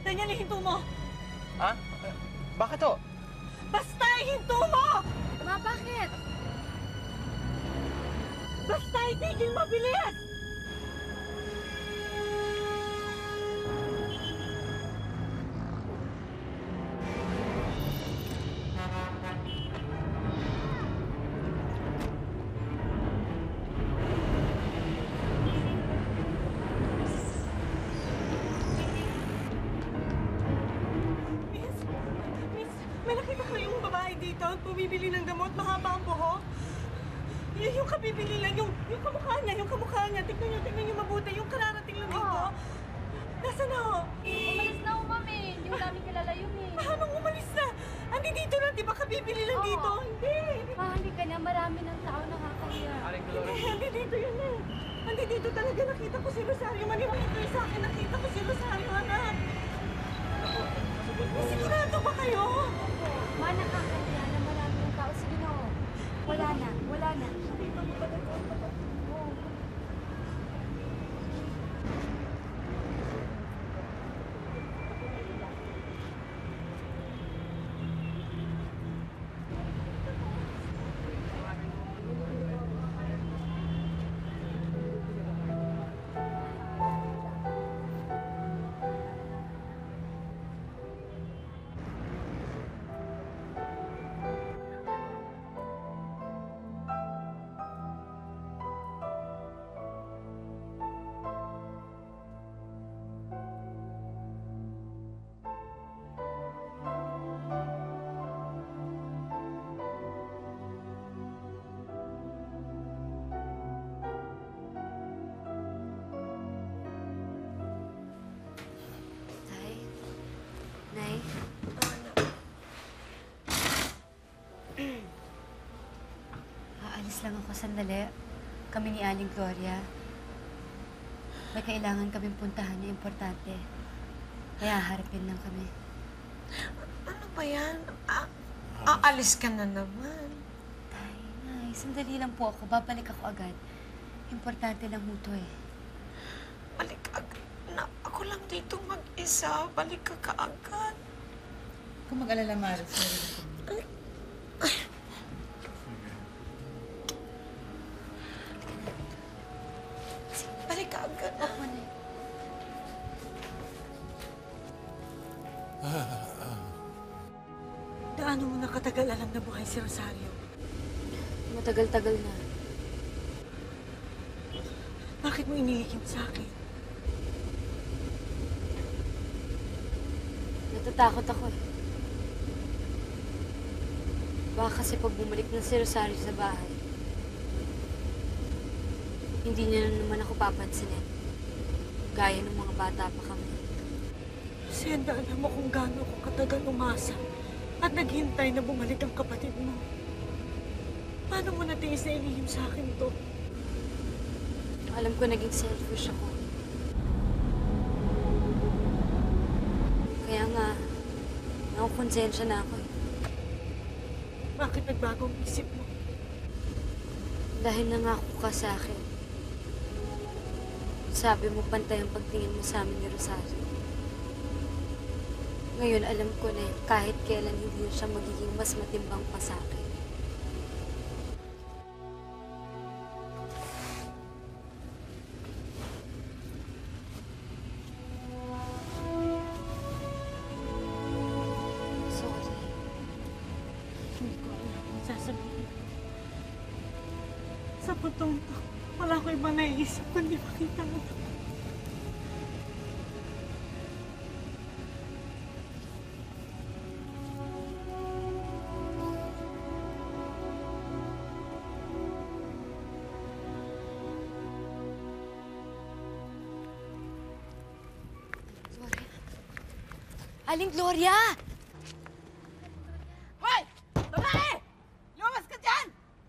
Daniel, ihinto mo! Ha? Bakit to? Basta ihinto mo! Ma, bakit? Basta itigil mo, bilis! May nakita ko yung babae dito, bumibili ng gamot, mahaba ang buhok. Yung kabibili lang, yung kamukha niya. Tignan niyo mabuti, yung kararating lang dito. Nasaan na ho? Umalis na ako, mami. Hindi ko namin kilala yun eh. Paano umalis na? Andi dito lang, di ba kabibili lang dito? Hindi. Hindi ka na. Marami ng tao nakakahiya. Andi dito yun eh. Andi dito talaga, nakita ko si Rosario. Maniwala kayo sa akin, nakita ko si Rosario, anak. Sigurado ba kayo? Ma, nakakahiya na marami ng tao. Sige na, oh. Wala na. Nakita mo talaga. Nay? Aalis lang ako sandali. Kami ni Aling Gloria. May kailangan kaming puntahan na importante. Kaya harapin lang kami. Ano ba yan? Aalis ka na naman. Nay, sandali lang po ako. Babalik ako agad. Importante lang mo to eh. Balik agad. Ako lang dito mag-isa. Balik ka kaagad. Kung mag-alala, Maris. Balik ka agad. Ako na. Gaano mo na katagal alam na buhay si Rosario? Matagal-tagal na. Bakit mo iniikim sa akin? Natatakot ako eh. Baka kasi pag bumalik na si Rosario sa bahay, hindi niya na naman ako papansinin. Gaya ng mga bata pa kami. Senda, alam mo kung gaano ako katagal umasa at naghintay na bumalik ang kapatid mo. Paano mo natiis na inihim sa akin to? Alam ko naging selfish ako. Kaya nga, nakukonsensya na ako eh. Bakit nagbago ang isip mo? Dahil nangako ka sa akin. Sabi mo pantay ang pagtingin mo sa amin ni Rosario. Ngayon alam ko na kahit kailan hindi siya magiging mas matimbang pa sa akin. Sorry. Hindi ko alam kung sasabihin. Sa puntong to, wala ko ibang naiisip kundi makita mo. Aling Gloria! Hoy! Babae! Lumabas ka dyan!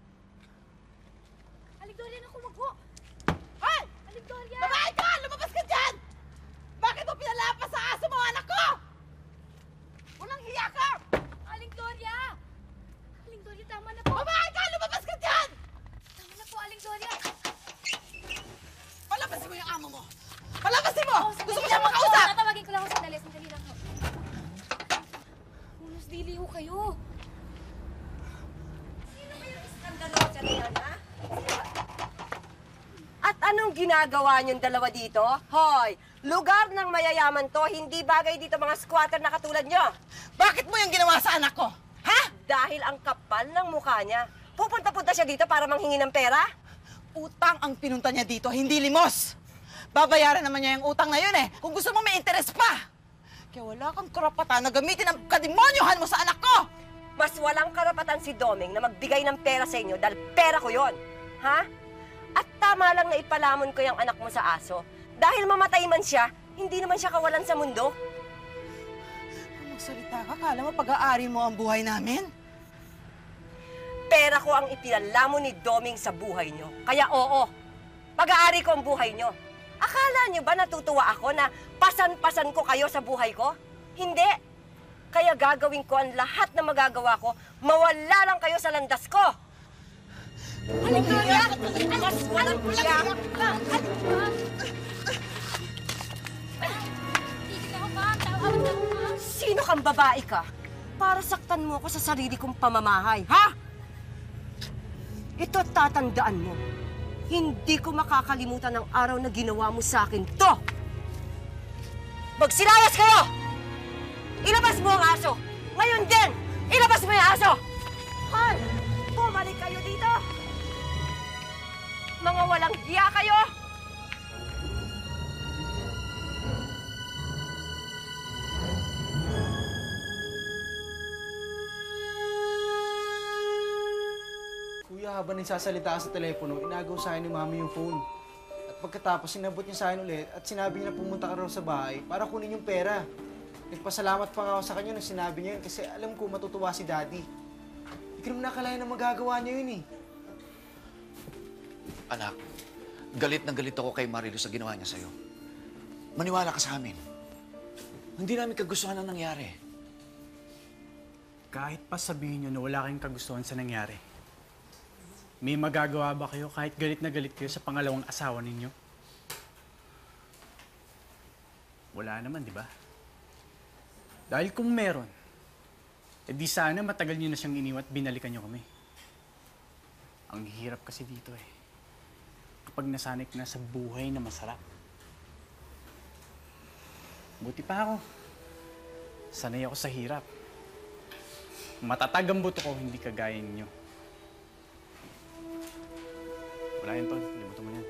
Aling Gloria, naku, wag po! Hoy! Aling Gloria! Babae ka! Lumabas ka dyan! Bakit mo pinalapas sa aso mo, anak ko? Walang hiya ka! Aling Gloria! Aling Gloria, tama na po! Babae ka! Lumabas ka dyan! Tama na po, Aling Gloria! Palabasin mo yung amo mo! Palabasin mo! Oh, Gusto mo siya makausap! Tatawagin ko lang ako sandali lang po. dili ho kayo. Skandalosa na yan, ha? At anong ginagawa niyong dalawa dito? Hoy, lugar ng mayayaman to, hindi bagay dito mga squatter na katulad niyo. Bakit mo yung ginawa sa anak ko? Ha? Dahil ang kapal ng mukha niya. Pupunta-punta siya dito para manghingi ng pera? Utang ang pinunta niya dito, hindi limos. Babayaran naman niya yung utang na yun eh, kung gusto mo may interes pa. Kaya wala kang karapatan na gamitin ang kademonyohan mo sa anak ko! Mas walang karapatan si Doming na magbigay ng pera sa inyo dahil pera ko yon, ha? At tama lang na ipalamon ko yung anak mo sa aso. Dahil mamatay man siya, hindi naman siya kawalan sa mundo. Kung magsalita ka, kala mo pag-aari mo ang buhay namin? Pera ko ang ipinalamon ni Doming sa buhay nyo. Kaya oo, pag-aari ko ang buhay nyo. Akala nyo ba natutuwa ako na pasan-pasan ko kayo sa buhay ko? Hindi. Kaya gagawin ko ang lahat na magagawa ko, mawala lang kayo sa landas ko. Halika na! Mas walang siya! Sino kang babae ka? Para saktan mo ako sa sarili kong pamamahay, ha? Ito tatandaan mo. Hindi ko makakalimutan ang araw na ginawa mo sa akin to! Magsilayas kayo! Ilabas mo ang aso! Ngayon din! Ilabas mo yung aso! Hoy! Bumalik kayo dito! Mga walang hiya kayo! Kuya, habang nagsasalita ka sa telepono, inagaw sa akin ni Mami yung phone. At pagkatapos, sinabot niya sa akin ulit at sinabi niya na pumunta ka raw sa bahay para kunin yung pera. Nagpasalamat pa nga ako sa kanya nung sinabi niya yun kasi alam ko matutuwa si Daddy. Hindi ko naman nakalain na magagawa niya yun eh. Anak, galit na galit ako kay Marilo sa ginawa niya sa'yo. Maniwala ka sa amin. Hindi namin kagustuhan ang nangyari. Kahit pa sabihin niyo na wala kayong kagustuhan sa nangyari, may magagawa ba kayo kahit galit na galit kayo sa pangalawang asawa ninyo? Wala naman, di ba? Dahil kung meron, di sana matagal niyo na siyang iniwan at binalikan niyo kami. Ang hirap kasi dito eh. Kapag nasanay ka na sa buhay na masarap. Buti pa ako. Sanay ako sa hirap. Matatag ang buto ko, hindi kagaya ninyo. Wala yan, Tol. Limutan mo yan.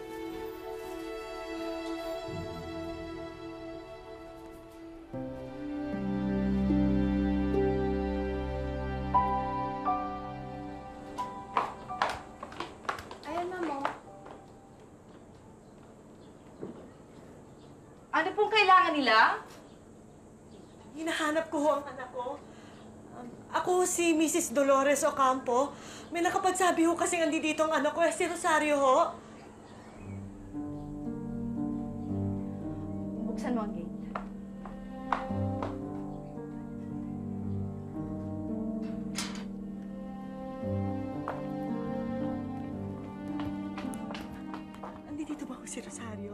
Ayan, Mamo. Ano pong kailangan nila? Hinahanap ko ho ang anak ko. Ako si Mrs. Dolores Ocampo. May nakapagsabi ho kasi dito ang anak ko, si Rosario ho. Buksan mo ang gate. Andito ba ho si Rosario?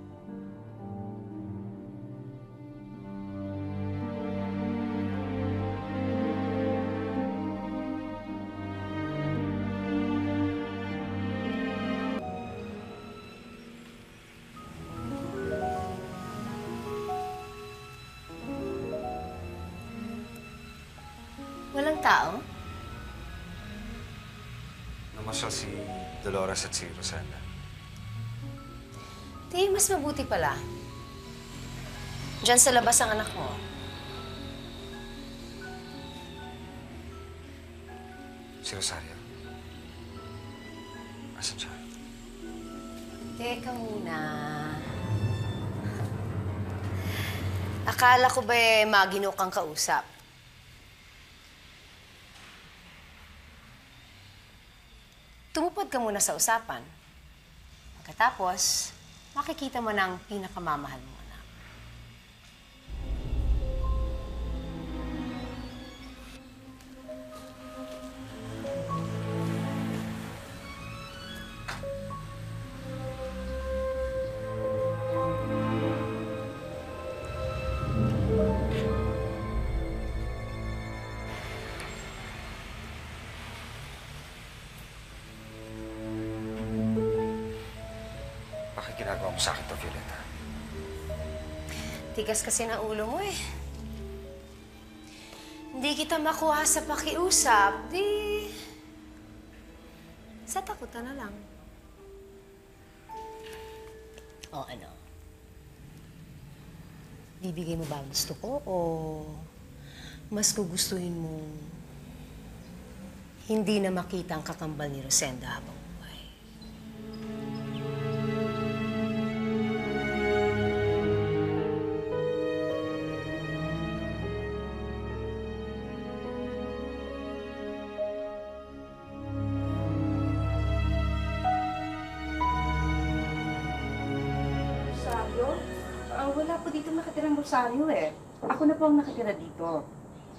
Walang tao? Namasyal si Dolores at si Rosenda. Di, mas mabuti pala. Diyan sa labas ang anak mo. Si Rosario. Asan siya? Teka muna. Akala ko ba magino kang kausap? Tumupad ka muna sa usapan. Pagkatapos, makikita mo na ang pinakamamahal mo, anak. Bakit ginagawa mo sa akin to, Violeta? Tigas kasi ng ulo mo eh. Hindi kita makuha sa pakiusap, di... Sa takutan na lang. O ano? Bibigay mo ba ang gusto ko o mas gugustuhin mo hindi na makita ang kakambal ni Rosenda habang buhay? Rosario? Wala po dito nakatirang Rosario eh. Ako na po ang nakatira dito.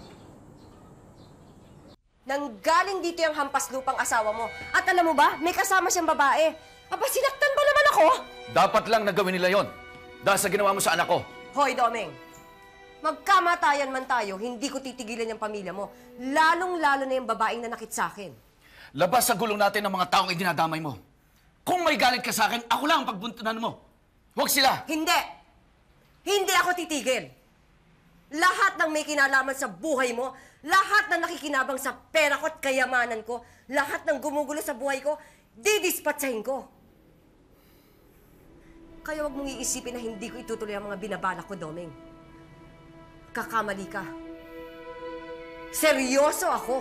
Nanggaling dito yung hampas lupang asawa mo. At alam mo ba, may kasama siyang babae. Aba, sinaktan ba naman ako? Dapat lang na gawin nila yon. Dahil sa ginawa mo sa anak ko. Hoy, Domeng. Magkamatayan man tayo, hindi ko titigilan yung pamilya mo. Lalong-lalo na yung babaeng nanakit sa akin. Labas sa gulong natin ng mga taong idinadamay mo. Kung may galit ka sa akin, ako lang ang pagbuntunan mo. Huwag sila. Hindi! Hindi ako titigil. Lahat ng may kinalaman sa buhay mo, lahat na nakikinabang sa pera ko at kayamanan ko, lahat ng gumugulo sa buhay ko, didispatsahin ko. Kaya huwag mong iisipin na hindi ko itutuloy ang mga binabalak ko, Domeng. Kakamali ka. Seryoso ako.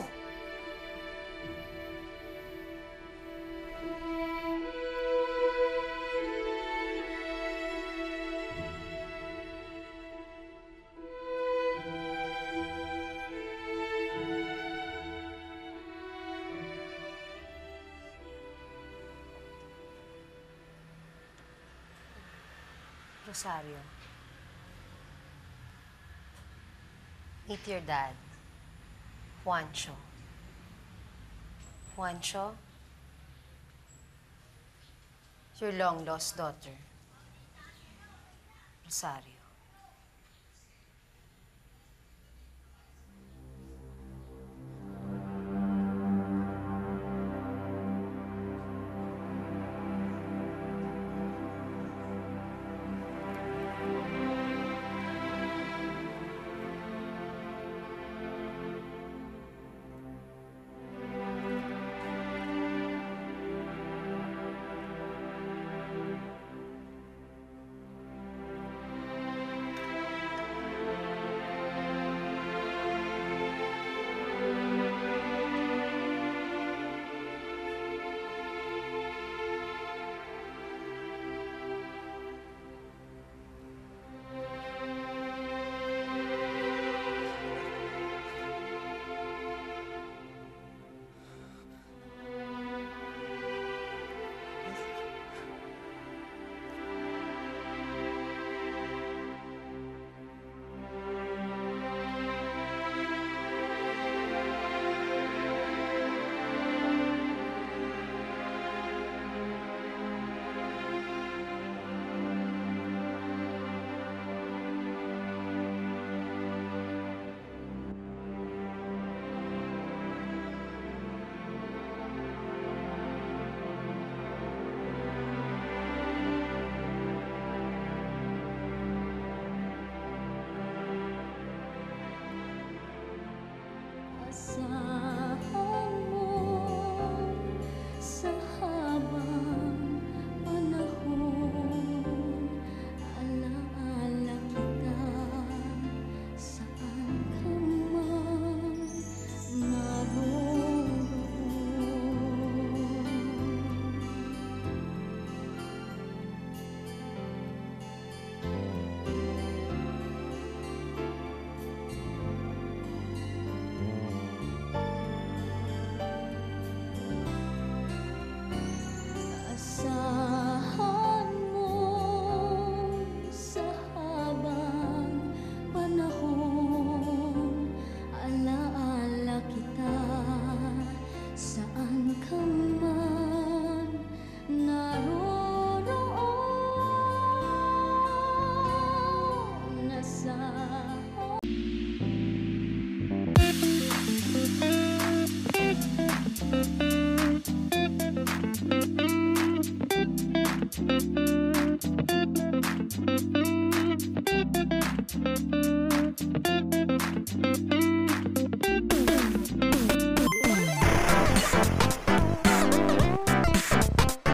Rosario. Meet your dad, Juancho. Juancho, your long-lost daughter, Rosario.